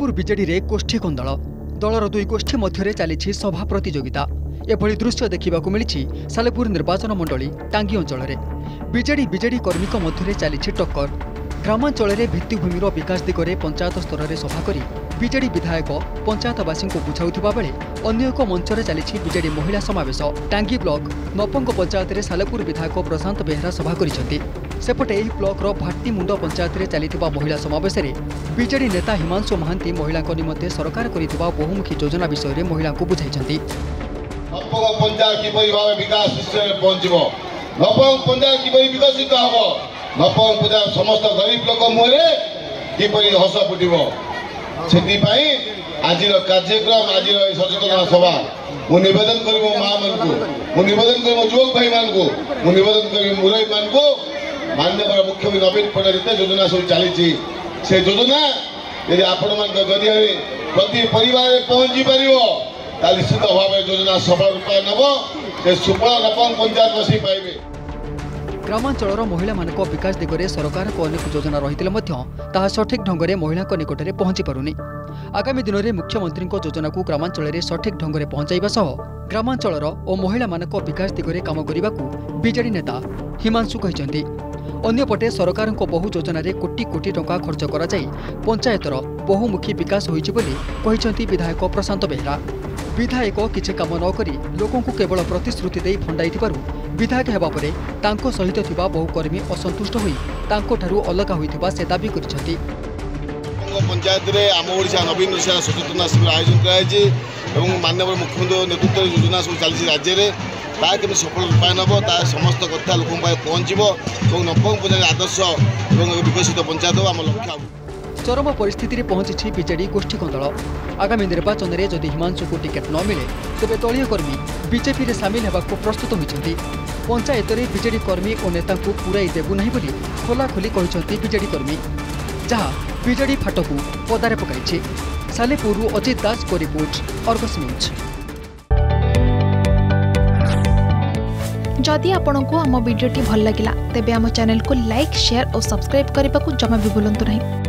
Salepur BJD रे गोष्ठी कोंदल दलर दुई गोष्ठी मध्य चली सभा प्रतियोगिता एभली दृश्य देखा मिली सालेपुर निर्वाचन मंडली टांगी अंचल बीजेडी कर्मी मध्य चली टक्कर ग्रामांचल भित्तिभूमिर विकास दिगरे पंचायत स्तर में सभा कर बीजेडी विधायक पंचायतवासी को बुझाउथिबा बेले अन्य एक मंचर चली बीजेडी महिला समावेश टांगी ब्लॉक नपंग पंचायत में सालेपुर विधायक प्रशांत बेहरा सभा करिसेंती सेपटे एही ब्लॉकर भाटीमुंड पंचायत में चलीथिबा महिला समावेश में बीजेडी नेता हिमांशु महांती महिला निमंते सरकार करिथिबा बहुमुखी योजना विषय में महिला को बुझाइछंती। नपंग पंचायत किपरि भाव विकास विषय में पहुंचबो नपंग पंचायत किपरि विकसित हबो नपंग पंचायत समस्त गरीब लोक मुहरे किपरि हस फुटिबो सेतिपाई आजिर कार्यक्रम आजिर सचेतना सभा मु निवेदन करी मो मां मन को मु निवेदन करी मो युवक भाई मान को मु निवेदन करी मुरई मान को माननीय मुख्यमंत्री नवीन पटनायक योजना सब चली से योजना यदि आपण मान जरिया प्रति परिवार पहुंची पार निश्चित भाव योजना सफल रूपायन हम से सुफल नपंग पंचायत बसी पाइबे। ग्रामांचल महिला मानक विकास दिगरे सरकार को अनेक योजना रही सठिक ढंग से महिला निकट में पहुंची पारुनी। आगामी दिन में मुख्यमंत्री योजना को ग्रामांचल में सठिक ढंग से पहुंचाइबा सह ग्रामांचल और महिला मानक विकास दिगरे काम करने को बीजेडी नेता हिमांशु कहते। अन्यपटे सरकार बहु योजन कोटी कोटी टंका खर्च कर पंचायतर बहुमुखी विकास होइछि बोली कहिसेंती विधायक प्रशांत बेहरा। विधायक किछि काम न करी लोकों को केवल प्रतिश्रुति दे फंडाइथिबारु विधायक हेबा परे तांको सहित थिबा बहु कर्मी असंतुष्ट होई तांको ठारू अलगा होइथिबा से दाबी करिसेंती। पंचायत रे आम ओडिशा नवीन ओडिशा सचेतना शिविर आयोजन कराइछि एवं माननीय मुख्यमंत्री नेतृत्व योजना सब चली राज्य में ताकि सफल रूपायन हम ता समस्त कथा लोक पहुँचब और नपंग पंचायत आदर्श और विकसित पंचायत आम लक्ष्य। चरम परिस्थिति पहुंची बीजेडी गोष्ठी कोंदल। आगामी निर्वाचन में जदि हिमांशु को टिकेट न मिले तेज दलीय कर्मी बीजेपी में सामिल होगा प्रस्तुत होती पंचायत में बीजेडी कर्मी और नेता को पूराई देबू नहीं बोली खोलाखोली कहते बीजेडी कर्मी जहाँ बीजेडी फाट को पदारे पकाई। सालेपुर अजित दास को रिपोर्ट अर्गस न्यूज। जदि आपंक आम भिडी भल लगा तेब आम चैनल को लाइक शेयर और सब्सक्राइब करने को जमा भी भूलु नहीं।